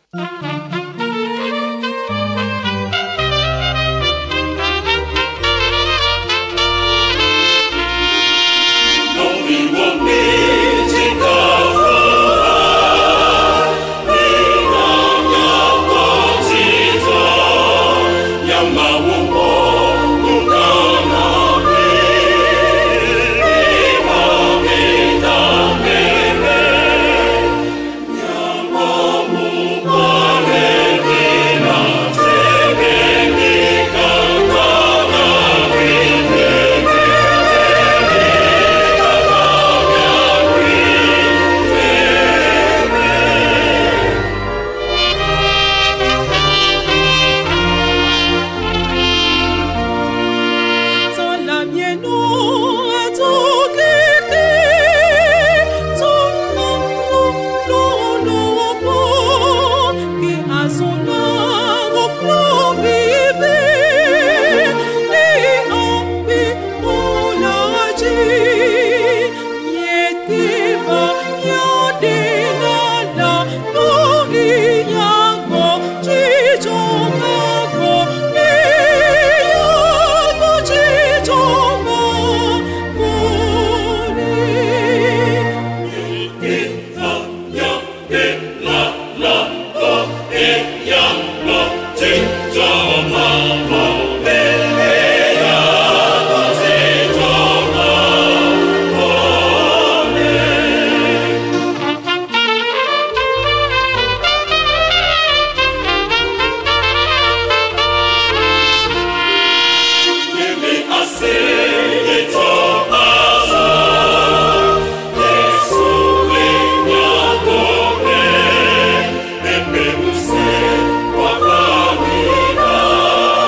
Você,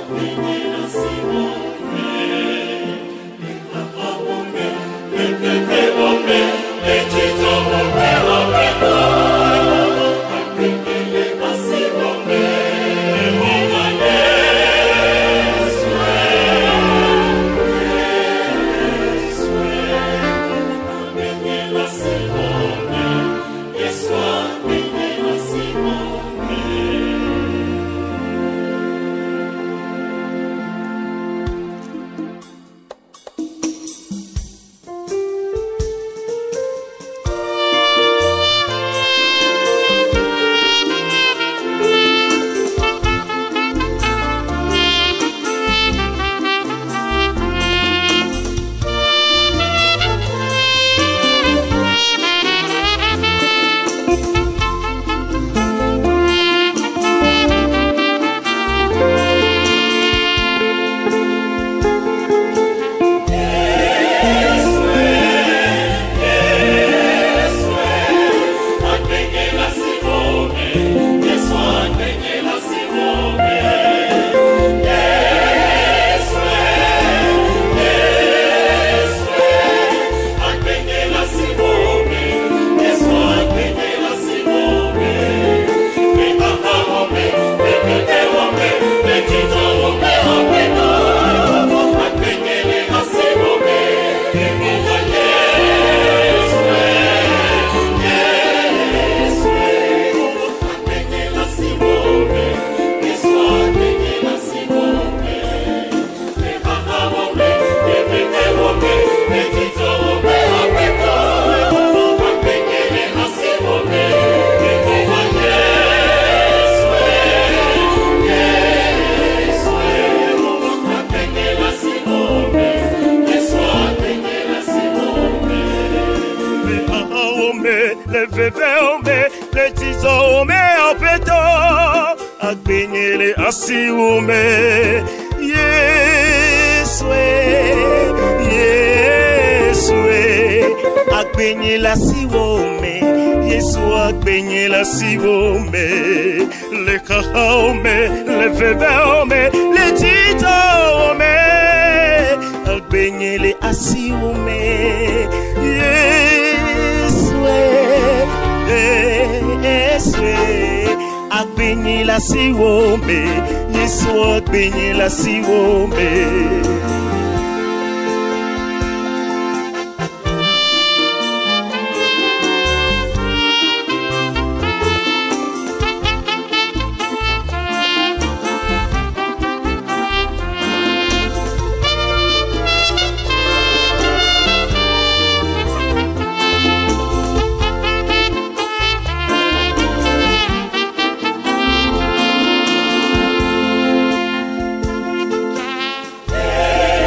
Agbenyele asiume Yeswe Yeswe Agbenyele asiume Yesu agbenyele asiume Le kahaume Le veveume Le titaume Agbenyele asiume Yeswe Yeswe Agbenyele asiume Yesu agbenyele asiume Yeah.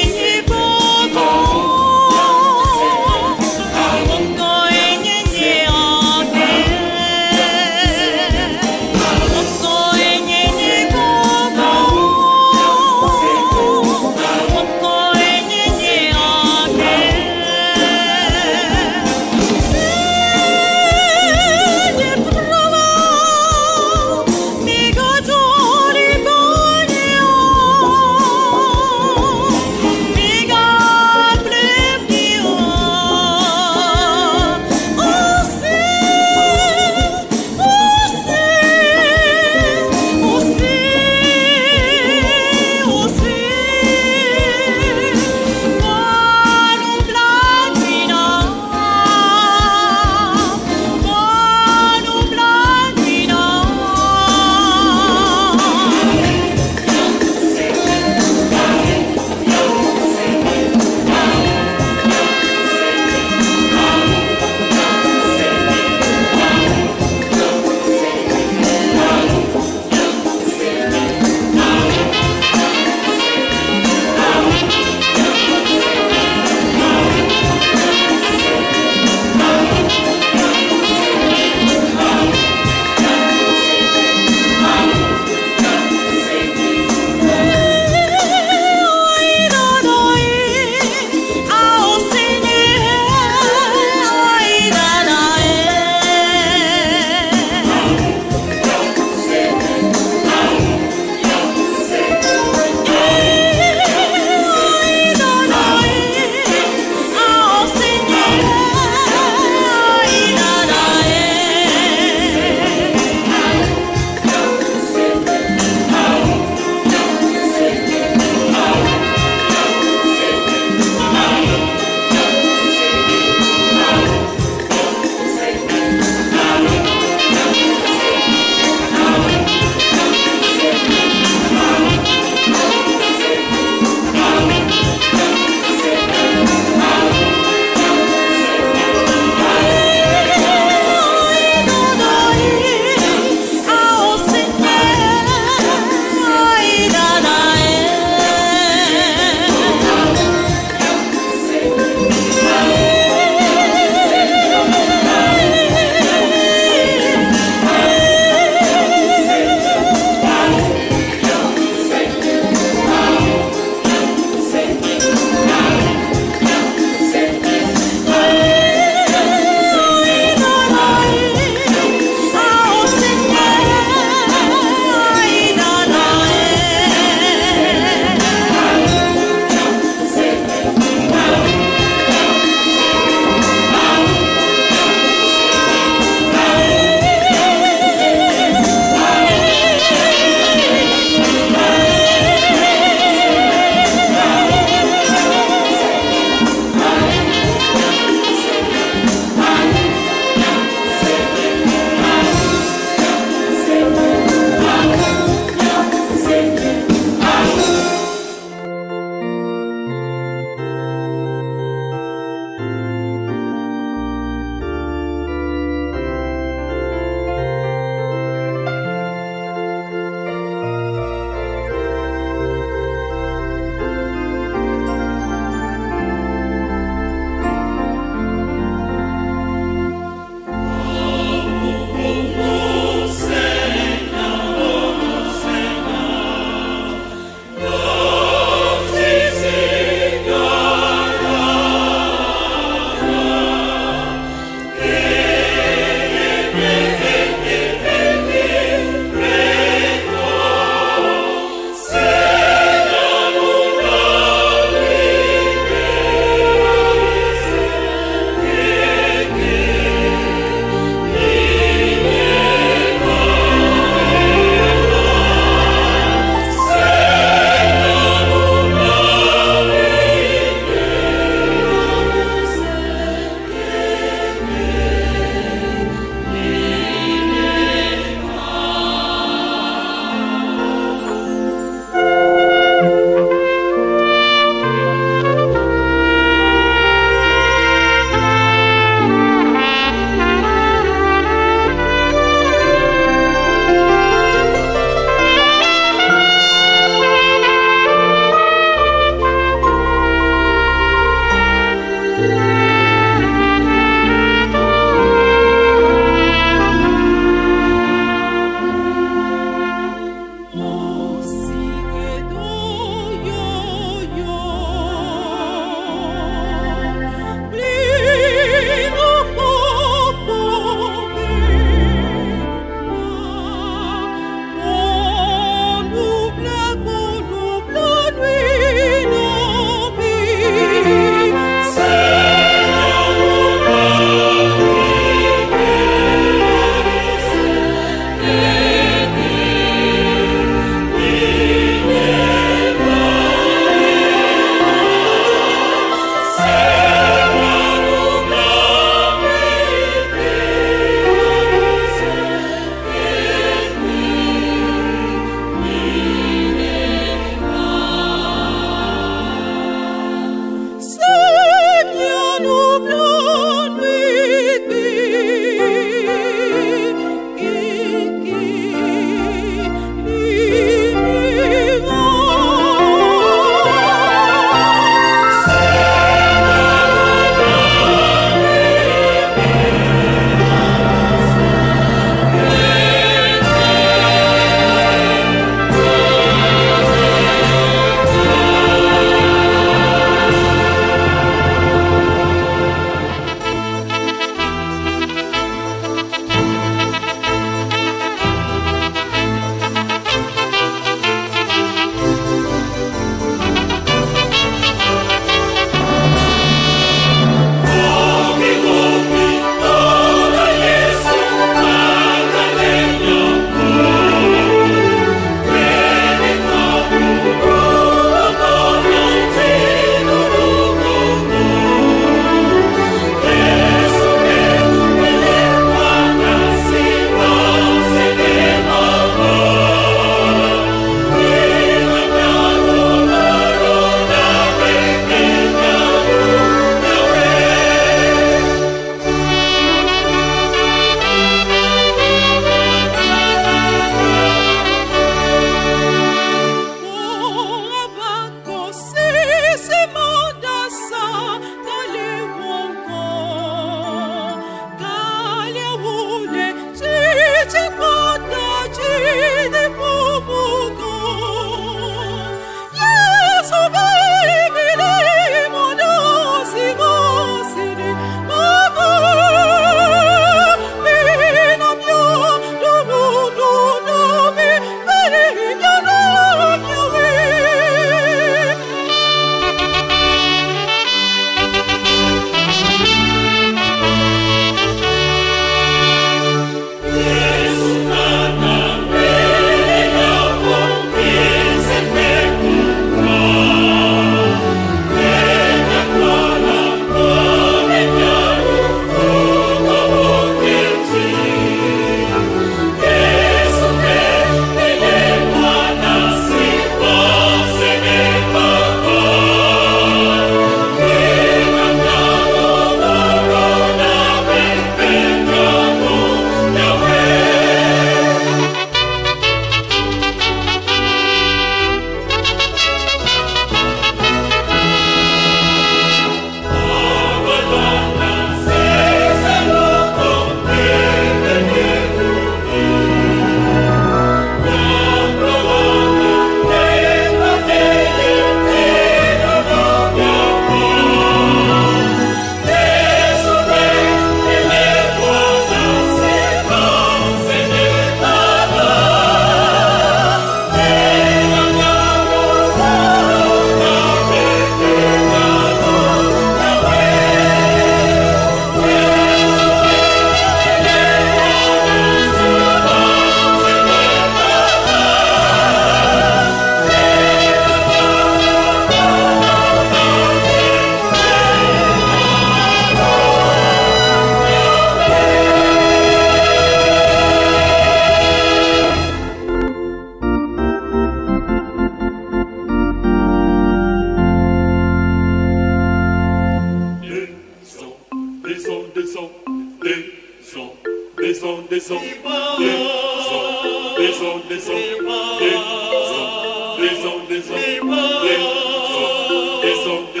descends, descends, descends, descends, descends, descends, descends, descends, descends, descends, descends, descends, descends, descends,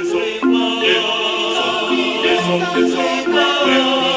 descends, descends, descends,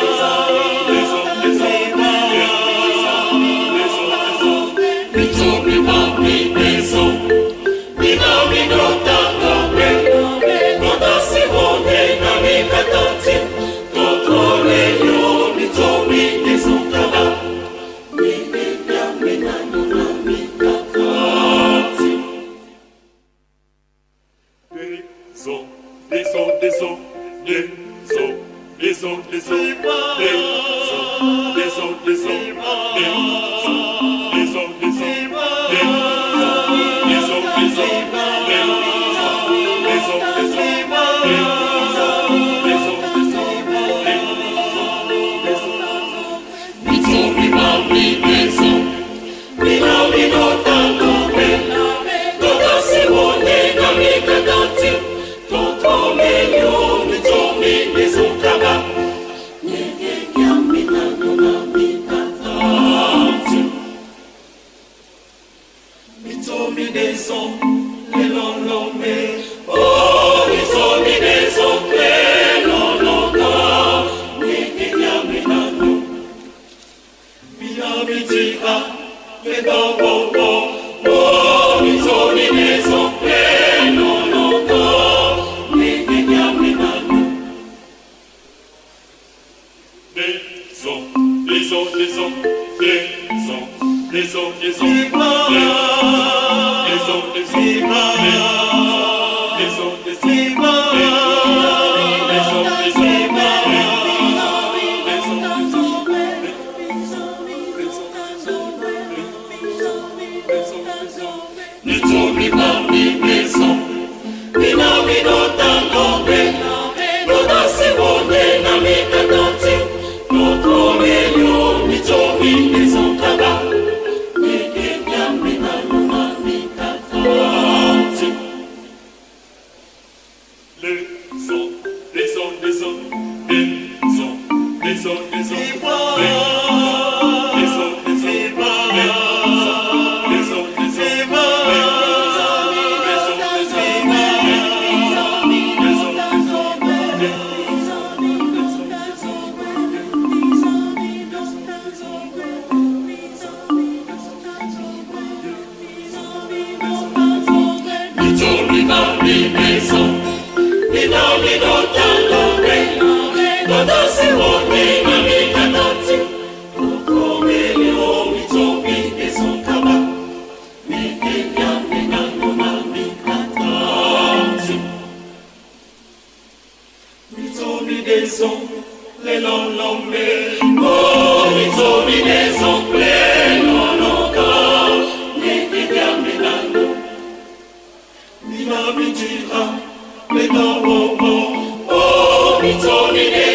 Oh, oh, oh, oh,